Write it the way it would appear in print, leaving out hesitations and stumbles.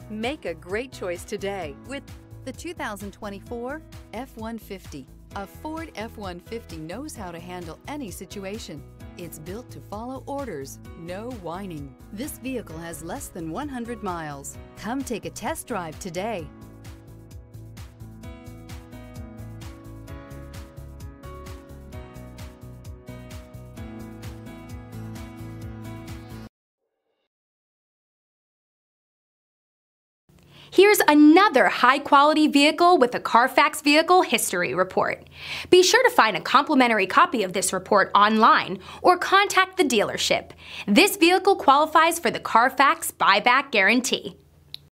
Make a great choice today with the 2024 F-150. A Ford F-150 knows how to handle any situation. It's built to follow orders, no whining. This vehicle has less than 100 miles. Come take a test drive today. Here's another high-quality vehicle with a Carfax Vehicle History Report. Be sure to find a complimentary copy of this report online or contact the dealership. This vehicle qualifies for the Carfax Buyback Guarantee.